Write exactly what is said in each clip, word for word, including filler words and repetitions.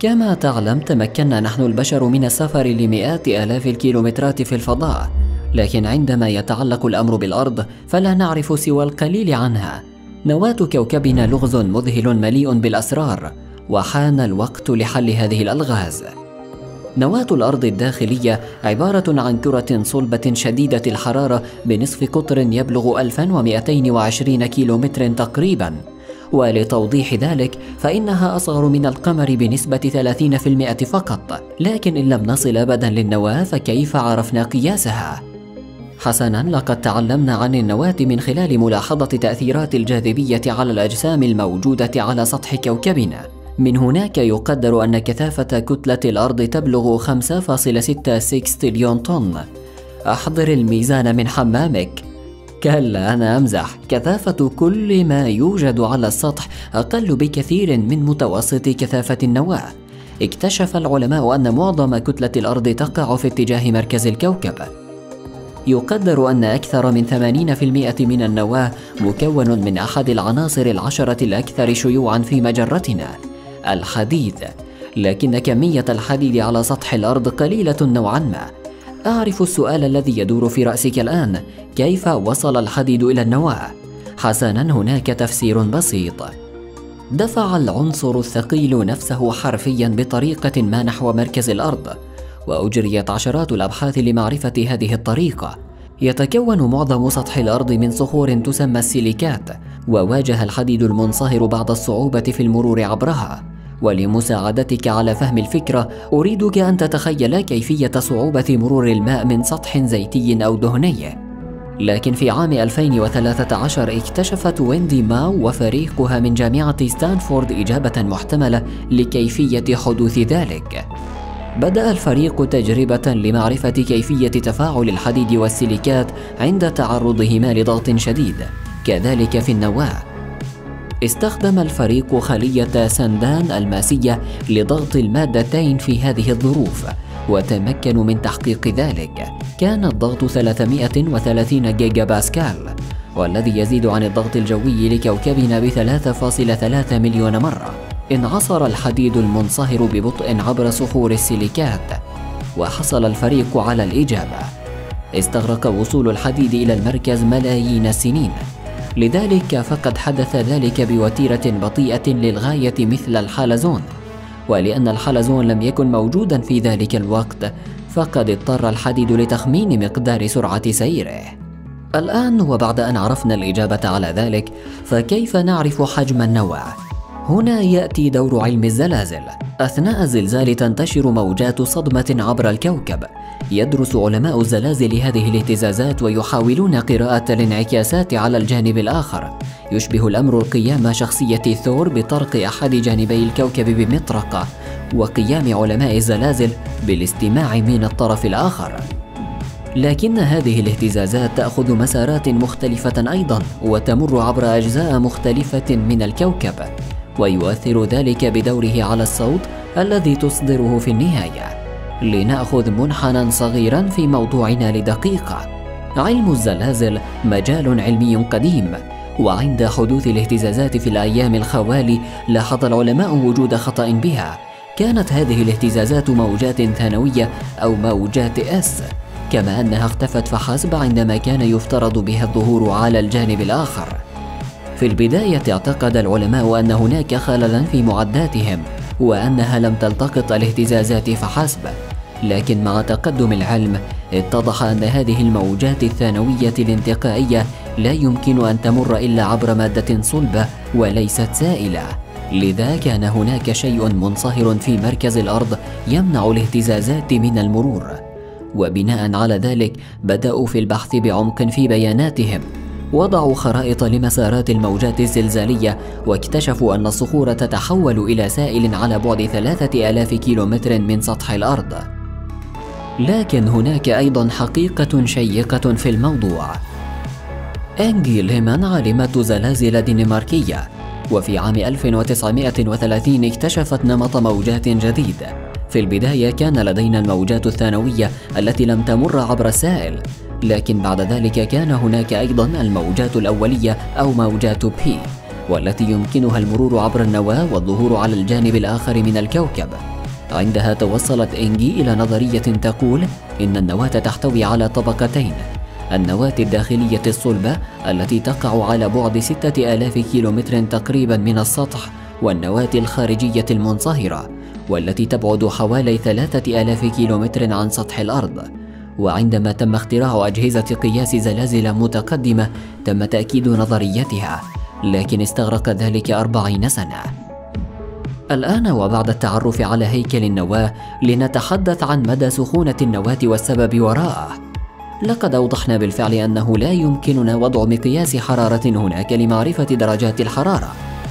كما تعلم تمكنا نحن البشر من السفر لمئات آلاف الكيلومترات في الفضاء، لكن عندما يتعلق الأمر بالأرض فلا نعرف سوى القليل عنها. نواة كوكبنا لغز مذهل مليء بالأسرار، وحان الوقت لحل هذه الألغاز. نواة الأرض الداخلية عبارة عن كرة صلبة شديدة الحرارة بنصف قطر يبلغ ألفا ومئتين وعشرين كيلومتر تقريبا، ولتوضيح ذلك فإنها أصغر من القمر بنسبة ثلاثين بالمئة فقط. لكن إن لم نصل أبدا للنواة فكيف عرفنا قياسها؟ حسنا، لقد تعلمنا عن النواة من خلال ملاحظة تأثيرات الجاذبية على الأجسام الموجودة على سطح كوكبنا. من هناك يقدر أن كثافة كتلة الأرض تبلغ خمسة فاصلة ستة وستة تريليون طن. أحضر الميزان من حمامك. كلا، أنا أمزح. كثافة كل ما يوجد على السطح أقل بكثير من متوسط كثافة النواة. اكتشف العلماء أن معظم كتلة الأرض تقع في اتجاه مركز الكوكب. يقدر أن أكثر من ثمانين بالمئة من النواة مكون من أحد العناصر العشرة الأكثر شيوعاً في مجرتنا، الحديد. لكن كمية الحديد على سطح الأرض قليلة نوعاً ما. أعرف السؤال الذي يدور في رأسك الآن: كيف وصل الحديد إلى النواة؟ حسناً، هناك تفسير بسيط. دفع العنصر الثقيل نفسه حرفياً بطريقة ما نحو مركز الأرض، وأجريت عشرات الأبحاث لمعرفة هذه الطريقة. يتكون معظم سطح الأرض من صخور تسمى السيليكات، وواجه الحديد المنصهر بعض الصعوبة في المرور عبرها. ولمساعدتك على فهم الفكرة أريدك أن تتخيل كيفية صعوبة مرور الماء من سطح زيتي أو دهني. لكن في عام ألفين وثلاثة عشر اكتشفت ويندي ماو وفريقها من جامعة ستانفورد إجابة محتملة لكيفية حدوث ذلك. بدأ الفريق تجربة لمعرفة كيفية تفاعل الحديد والسيليكات عند تعرضهما لضغط شديد، كذلك في النواة. استخدم الفريق خلية سندان الماسية لضغط المادتين في هذه الظروف، وتمكنوا من تحقيق ذلك. كان الضغط ثلاثمئة وثلاثين جيجا باسكال، والذي يزيد عن الضغط الجوي لكوكبنا بثلاثة فاصلة ثلاثة مليون مرة. انعصر الحديد المنصهر ببطء عبر صخور السيليكات، وحصل الفريق على الإجابة. استغرق وصول الحديد إلى المركز ملايين السنين، لذلك فقد حدث ذلك بوتيرة بطيئة للغاية مثل الحلزون. ولأن الحلزون لم يكن موجودا في ذلك الوقت، فقد اضطر الحديد لتخمين مقدار سرعة سيره. الآن وبعد أن عرفنا الإجابة على ذلك، فكيف نعرف حجم النواة؟ هنا يأتي دور علم الزلازل. أثناء الزلزال تنتشر موجات صدمة عبر الكوكب. يدرس علماء الزلازل هذه الاهتزازات ويحاولون قراءة الانعكاسات على الجانب الآخر. يشبه الأمر قيام شخصية ثور بطرق أحد جانبي الكوكب بمطرقة، وقيام علماء الزلازل بالاستماع من الطرف الآخر. لكن هذه الاهتزازات تأخذ مسارات مختلفة أيضاً، وتمر عبر أجزاء مختلفة من الكوكب، ويؤثر ذلك بدوره على الصوت الذي تصدره في النهاية. لنأخذ منحنى صغيرا في موضوعنا لدقيقة. علم الزلازل مجال علمي قديم، وعند حدوث الاهتزازات في الأيام الخوالي لاحظ العلماء وجود خطأ بها. كانت هذه الاهتزازات موجات ثانوية أو موجات اس، كما أنها اختفت فحسب عندما كان يفترض بها الظهور على الجانب الآخر. في البداية اعتقد العلماء أن هناك خللاً في معداتهم، وأنها لم تلتقط الاهتزازات فحسب. لكن مع تقدم العلم اتضح أن هذه الموجات الثانوية الانتقائية لا يمكن أن تمر إلا عبر مادة صلبة وليست سائلة. لذا كان هناك شيء منصهر في مركز الأرض يمنع الاهتزازات من المرور. وبناء على ذلك بدأوا في البحث بعمق في بياناتهم. وضعوا خرائط لمسارات الموجات الزلزالية، واكتشفوا أن الصخور تتحول إلى سائل على بعد ثلاثة آلاف كيلومتر من سطح الأرض. لكن هناك أيضا حقيقة شيقة في الموضوع. أنجي ليمان عالمة زلازل دنماركية، وفي عام ألف وتسعمئة وثلاثين اكتشفت نمط موجات جديد. في البداية كان لدينا الموجات الثانوية التي لم تمر عبر السائل، لكن بعد ذلك كان هناك أيضا الموجات الأولية أو موجات بي، والتي يمكنها المرور عبر النواة والظهور على الجانب الآخر من الكوكب. عندها توصلت إنجي إلى نظرية تقول إن النواة تحتوي على طبقتين: النواة الداخلية الصلبة التي تقع على بعد ستة آلاف كيلومتر تقريبا من السطح، والنواة الخارجية المنصهرة والتي تبعد حوالي ثلاثة آلاف كيلومتر عن سطح الأرض. وعندما تم اختراع أجهزة قياس زلازل متقدمة تم تأكيد نظريتها، لكن استغرق ذلك أربعين سنة. الآن وبعد التعرف على هيكل النواة لنتحدث عن مدى سخونة النواة والسبب وراءه. لقد أوضحنا بالفعل أنه لا يمكننا وضع مقياس حرارة هناك لمعرفة درجات الحرارة،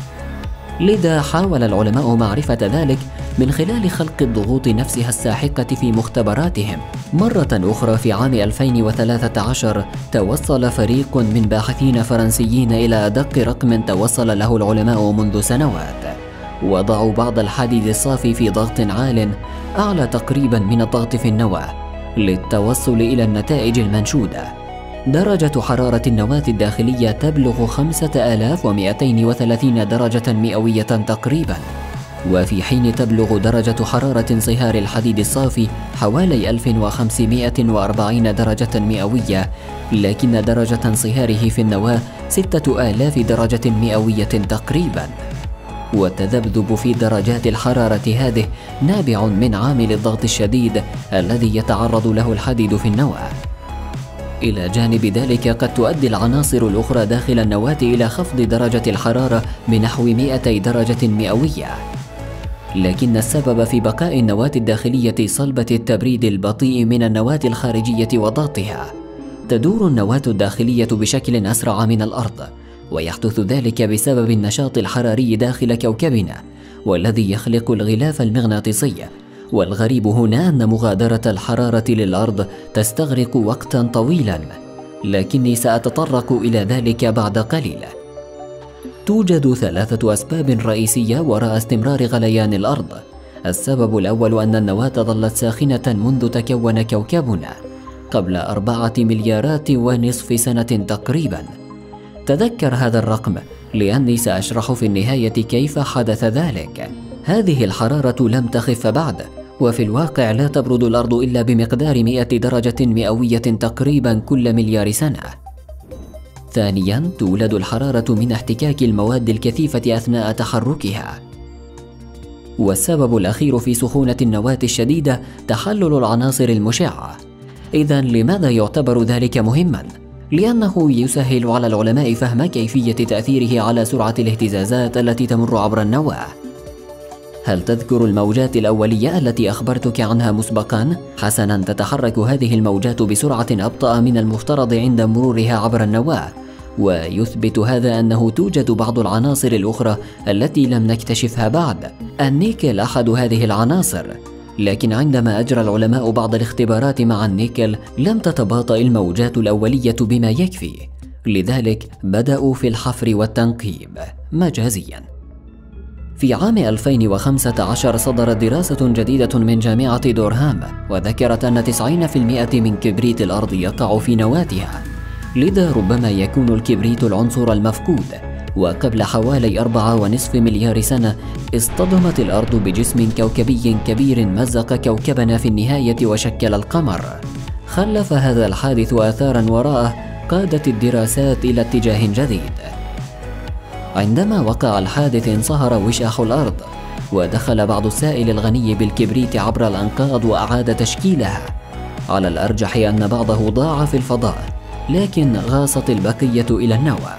لذا حاول العلماء معرفة ذلك من خلال خلق الضغوط نفسها الساحقة في مختبراتهم. مرة أخرى في عام ألفين وثلاثة عشر توصل فريق من باحثين فرنسيين إلى أدق رقم توصل له العلماء منذ سنوات. وضعوا بعض الحديد الصافي في ضغط عال أعلى تقريبا من الضغط في النواة للتوصل إلى النتائج المنشودة. درجة حرارة النواة الداخلية تبلغ خمسة آلاف ومئتين وثلاثين درجة مئوية تقريبا، وفي حين تبلغ درجة حرارة انصهار الحديد الصافي حوالي ألف وخمسمئة وأربعين درجة مئوية، لكن درجة انصهاره في النواة ستة آلاف درجة مئوية تقريبا. والتذبذب في درجات الحرارة هذه نابع من عامل الضغط الشديد الذي يتعرض له الحديد في النواة. إلى جانب ذلك قد تؤدي العناصر الأخرى داخل النواة إلى خفض درجة الحرارة بنحو مئتي درجة مئوية، لكن السبب في بقاء النواة الداخلية صلبة التبريد البطيء من النواة الخارجية وضغطها. تدور النواة الداخلية بشكل أسرع من الأرض، ويحدث ذلك بسبب النشاط الحراري داخل كوكبنا والذي يخلق الغلاف المغناطيسي. والغريب هنا أن مغادرة الحرارة للأرض تستغرق وقتا طويلا، لكني سأتطرق إلى ذلك بعد قليل. توجد ثلاثة أسباب رئيسية وراء استمرار غليان الأرض. السبب الأول أن النواة ظلت ساخنة منذ تكون كوكبنا قبل أربعة مليارات ونصف سنة تقريبا. تذكر هذا الرقم لأني سأشرح في النهاية كيف حدث ذلك. هذه الحرارة لم تخف بعد، وفي الواقع لا تبرد الأرض إلا بمقدار مئة درجة مئوية تقريبا كل مليار سنة. ثانيا، تولد الحرارة من احتكاك المواد الكثيفة أثناء تحركها. والسبب الأخير في سخونة النواة الشديدة تحلل العناصر المشعة. إذن لماذا يعتبر ذلك مهما؟ لأنه يسهل على العلماء فهم كيفية تأثيره على سرعة الاهتزازات التي تمر عبر النواة. هل تذكر الموجات الأولية التي أخبرتك عنها مسبقا؟ حسنا، تتحرك هذه الموجات بسرعة أبطأ من المفترض عند مرورها عبر النواة، ويثبت هذا أنه توجد بعض العناصر الأخرى التي لم نكتشفها بعد. النيكل أحد هذه العناصر، لكن عندما أجرى العلماء بعض الاختبارات مع النيكل لم تتباطأ الموجات الأولية بما يكفي، لذلك بدأوا في الحفر والتنقيب مجازيا. في عام ألفين وخمسة عشر صدرت دراسة جديدة من جامعة دورهام، وذكرت أن تسعين بالمئة من كبريت الأرض يقع في نواتها، لذا ربما يكون الكبريت العنصر المفقود. وقبل حوالي أربعة ونصف مليار سنة اصطدمت الأرض بجسم كوكبي كبير مزق كوكبنا في النهاية وشكل القمر. خلف هذا الحادث آثارا وراءه قادت الدراسات إلى اتجاه جديد. عندما وقع الحادث انصهر وشاح الأرض، ودخل بعض السائل الغني بالكبريت عبر الأنقاض وأعاد تشكيلها. على الأرجح أن بعضه ضاع في الفضاء، لكن غاصت البقية إلى النواة.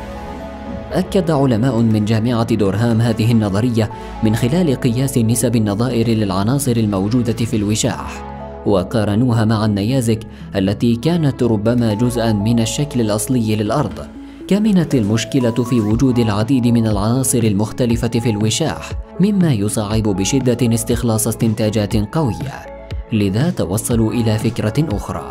أكد علماء من جامعة دورهام هذه النظرية من خلال قياس نسب النظائر للعناصر الموجودة في الوشاح، وقارنوها مع النيازك التي كانت ربما جزءا من الشكل الأصلي للأرض. كمنت المشكلة في وجود العديد من العناصر المختلفة في الوشاح، مما يصعب بشدة استخلاص استنتاجات قوية، لذا توصلوا إلى فكرة أخرى.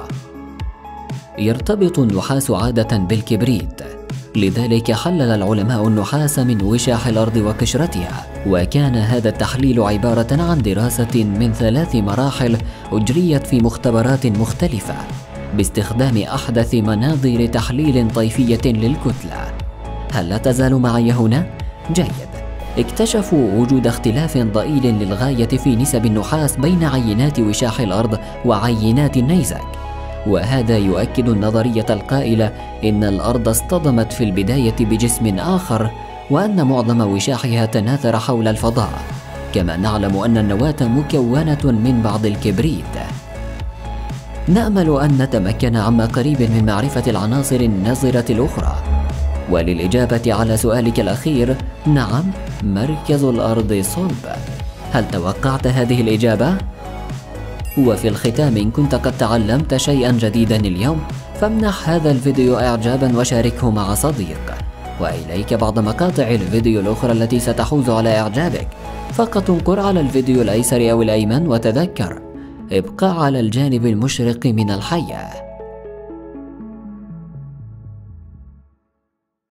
يرتبط النحاس عادة بالكبريت، لذلك حلل العلماء النحاس من وشاح الأرض وقشرتها، وكان هذا التحليل عبارة عن دراسة من ثلاث مراحل أجريت في مختبرات مختلفة باستخدام أحدث مناظير تحليل طيفية للكتلة. هل لا تزال معي هنا؟ جيد. اكتشفوا وجود اختلاف ضئيل للغاية في نسب النحاس بين عينات وشاح الأرض وعينات النيزك، وهذا يؤكد النظرية القائلة إن الأرض اصطدمت في البداية بجسم آخر، وأن معظم وشاحها تناثر حول الفضاء. كما نعلم أن النواة مكونة من بعض الكبريت. نأمل أن نتمكن عما قريب من معرفة العناصر النظرة الأخرى. وللإجابة على سؤالك الأخير، نعم، مركز الأرض صلب. هل توقعت هذه الإجابة؟ وفي الختام، إن كنت قد تعلمت شيئا جديدا اليوم، فامنح هذا الفيديو إعجابا وشاركه مع صديق. وإليك بعض مقاطع الفيديو الأخرى التي ستحوز على إعجابك. فقط انقر على الفيديو الأيسر أو الأيمن، وتذكر ابقى على الجانب المشرق من الحياة.